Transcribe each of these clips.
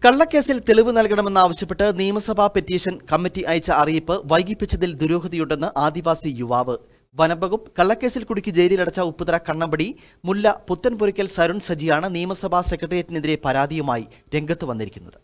കള്ളക്കേസിൽ തെളിവ് നൽകണമെന്നാവശ്യപ്പെട്ട് നിയമസഭാ പെറ്റീഷൻ കമ്മിറ്റി അയച്ച അറിയിപ്പ് വൈകിപ്പിച്ചതിൽ ദുരൂഹതയുണ്ടെന്ന് ആദിവാസി യുവാവ്. വനംവകുപ്പ് കള്ളക്കേസിൽ കുടുക്കി ജയിലിലടച്ച ഉപ്പുതറ കണ്ണമ്പടി മുല്ല പുത്തൻപുരയ്ക്കൽ സരുൺ സജിയാണ് നിയമസഭാ സെക്രട്ടേറിയറ്റിനെതിരെ പരാതിയുമായി രംഗത്ത് വന്നിരിക്കുന്നത്.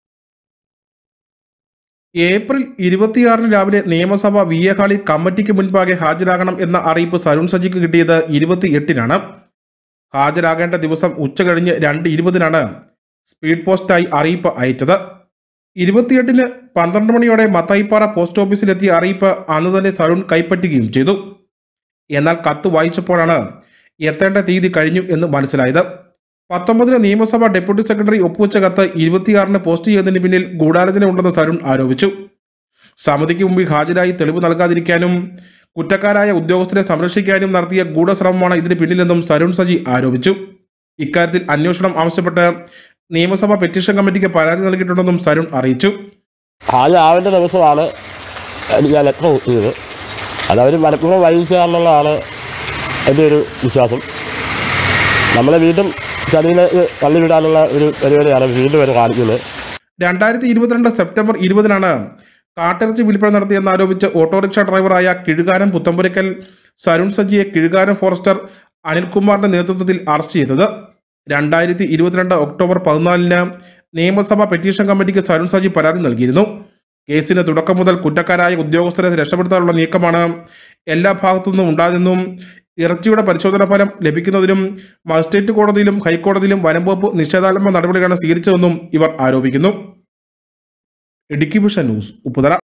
ഏപ്രിൽ 26 രാവിലെ നിയമസഭ വിയഹാളി കമ്മിറ്റിക്ക് മുൻപാകെ ഹാജരാകണം എന്ന അറിയിപ്പ് സരുൺ സജിക്ക് കിട്ടിയത് 28-നാണ്. ഹാജരാകേണ്ട ദിവസം ഉച്ചകഴിഞ്ഞ് 2:20-നാണ് സ്പീഡ് പോസ്റ്റായി അറിയിപ്പ് അയച്ചത്. 28-ന് 12 മണിയോടെ മത്തായിപ്പാറ പോസ്റ്റ് ഓഫീസിലെത്തിയ അറിയിപ്പ് അന്ന് തന്നെ സരുൺ കൈപ്പറ്റുകയും ചെയ്തു. എന്നാൽ കത്ത് വായിച്ചപ്പോഴാണ് എത്തേണ്ട തീയതി കഴിഞ്ഞു എന്ന് മനസ്സിലായത്. 19-ന് നിയമസഭാ ഡെപ്യൂട്ടി സെക്രട്ടറി ഒപ്പുവെച്ച കത്ത് 26-ന് പോസ്റ്റ് ചെയ്തതിന് പിന്നിൽ ഗൂഢാലോചന ഉണ്ടെന്ന് സരുൺ ആരോപിച്ചു. സമിതിക്ക് മുമ്പിൽ ഹാജരായി തെളിവ് നൽകാതിരിക്കാനും കുറ്റക്കാരായ ഉദ്യോഗസ്ഥരെ സംരക്ഷിക്കാനും നടത്തിയ ഗൂഢശ്രമമാണ് ഇതിന് പിന്നിലെന്നും സരുൺ സജി ആരോപിച്ചു. ഇക്കാര്യത്തിൽ അന്വേഷണം ആവശ്യപ്പെട്ട് നിയമസഭാ പെറ്റീഷൻ കമ്മിറ്റിക്ക് പരാതി നൽകിയിട്ടുണ്ടെന്നും സരുൺ അറിയിച്ചു. ഹാജരാവേണ്ട ദിവസമാണ് ഞാൻ ലെറ്റർ ചെയ്തത്. അതവർ മലപ്പുറം വൈകിച്ചാണെന്നുള്ളതാണ് എൻ്റെ ഒരു വിശ്വാസം. നമ്മളെ വീണ്ടും ചതിയിലെ തള്ളിവിടാനുള്ള ഒരു പരിപാടിയാണ് വീണ്ടും വരെ കാണിക്കുന്നത്. 2022 സെപ്റ്റംബർ 20-നാണ് കാട്ടിറച്ചി വിൽപ്പന നടത്തിയെന്നാരോപിച്ച് ഓട്ടോറിക്ഷ ഡ്രൈവറായ കിഴുകാനം പുത്തമ്പുരയ്ക്കൽ സരുൺ സജിയെ കിഴുകാനം ഫോറസ്റ്റർ അനിൽകുമാറിന്റെ നേതൃത്വത്തിൽ അറസ്റ്റ് ചെയ്തത്. 2022 ഒക്ടോബർ 14-ന് നിയമസഭാ പെറ്റീഷൻ കമ്മിറ്റിക്ക് സരുൺ സജി പരാതി നൽകിയിരുന്നു. കേസിന് തുടക്കം മുതൽ കുറ്റക്കാരായ ഉദ്യോഗസ്ഥരെ രക്ഷപ്പെടുത്താനുള്ള നീക്കമാണ് എല്ലാ ഭാഗത്തുനിന്നും ഉണ്ടായതെന്നും ഇറച്ചിയുടെ പരിശോധനാ ഫലം ലഭിക്കുന്നതിനും മജിസ്ട്രേറ്റ് കോടതിയിലും ഹൈക്കോടതിയിലും വനംവകുപ്പ് നിഷേധാത്മക നടപടികളാണ് സ്വീകരിച്ചതെന്നും ഇവർ ആരോപിക്കുന്നു. Idukki vision news, Upputhara.